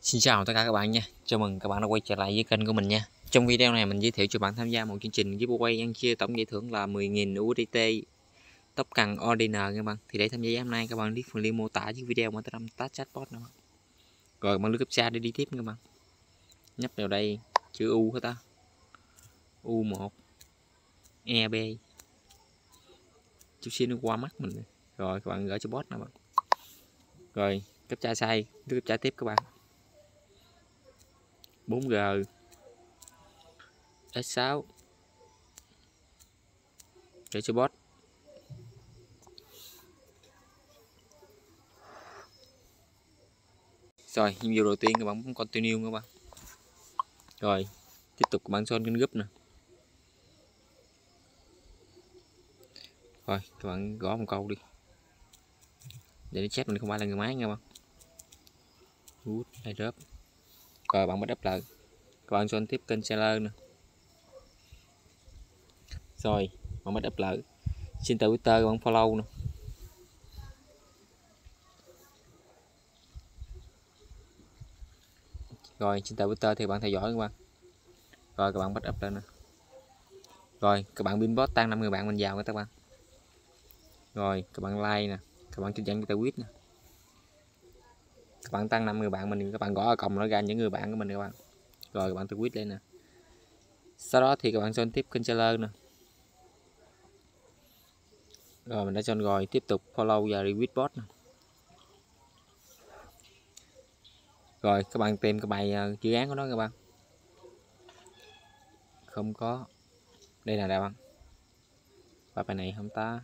Xin chào tất cả các bạn nha. Chào mừng các bạn đã quay trở lại với kênh của mình nha. Trong video này mình giới thiệu cho bạn tham gia một chương trình giveaway ăn chia tổng giải thưởng là 10.000 USDT tóc cần Ordiner các bạn. Thì để tham gia hôm nay các bạn click phần link mô tả dưới video mà tới tag chatbot nữa. Rồi bạn lưu captcha để đi tiếp các bạn. Nhấp vào đây chữ U hết ta. U1 EB. Chút xíu nó qua mắt mình. Rồi các bạn gửi cho bot nè bạn. Rồi captcha sai, lưu captcha tiếp các bạn. 4G S6 để cho bot. Rồi nhiệm vụ đầu tiên các bạn bấm continue các bạn. Rồi tiếp tục các bạn son kênh group nè. Rồi các bạn gõ một câu đi để nó chết mình không phải là người máy nha bạn. Good airdrop. Rồi bạn bắt up lại các bạn son tiếp kênh seller nè. Rồi bạn bắt up lại xin twitter các bạn follow nè. Rồi trên twitter thì bạn theo dõi các bạn. Rồi các bạn bắt up lên nè. Rồi các bạn pinbot tăng 5 người bạn mình vào các bạn. Rồi các bạn like nè, các bạn chụp dẫn cho tweet nè. Các bạn tăng 5 người bạn mình, các bạn gõ ở còng nó ra những người bạn của mình các bạn. Rồi các bạn tweet lên nè. Sau đó thì các bạn son tiếp kênh seller nè. Rồi mình đã son rồi, tiếp tục follow và retweet bot nè. Rồi các bạn tìm cái bài dự án của nó các bạn. Không có. Đây là các bạn. Và bài này không ta.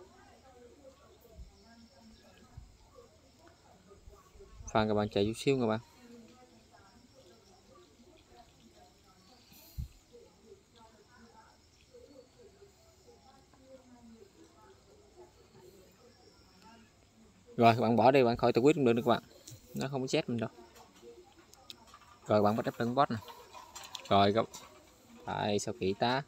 Phan các bạn chạy chút xíu các bạn. Rồi các bạn bỏ đi, bạn khỏi tự quyết cũng được các bạn. Nó không có chết mình đâu. Rồi bạn bắt up lên bot nè. Rồi các bạn sao kỹ tá.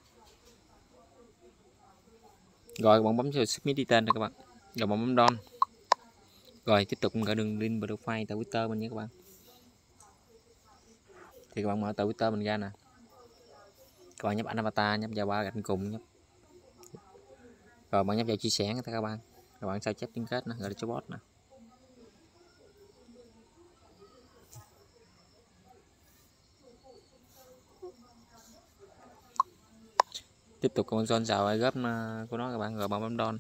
Rồi bạn bấm vào submit đi tên này các bạn. Rồi bạn bấm don. Rồi tiếp tục gửi đường link profile tại Twitter mình nha các bạn. Thì các bạn mở tại Twitter mình ra nè. Các bạn nhấp ảnh avatar, nhấp vào 3 gạch cùng nhấp. Rồi bạn nhấp vào chia sẻ các bạn. Các bạn sao chép liên kết nè, gọi cho bot nè. Tiếp tục con zone vào góp của nó các bạn. Rồi bạn bấm don.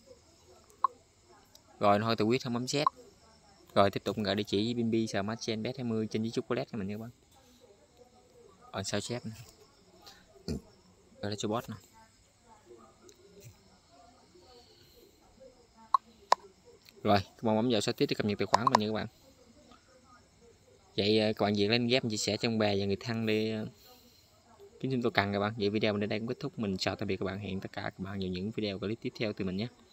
Rồi thôi từ quyết không bấm set. Rồi tiếp tục gọi địa chỉ BNB Smart Chain Bet 20 trên với chocolate cho mình nha các bạn. Rồi sao chép nè. Gọi cho bot nè. Rồi các bạn bấm vào sao tiếp để cập nhật tài khoản mình nha các bạn. Vậy các bạn diện lên ghép chia sẻ trong bè và người thân đi chúng tôi cần các bạn. Vậy video mình đến đây cũng kết thúc. Mình chào tạm biệt các bạn, hẹn tất cả các bạn vào những video clip tiếp theo từ mình nhé.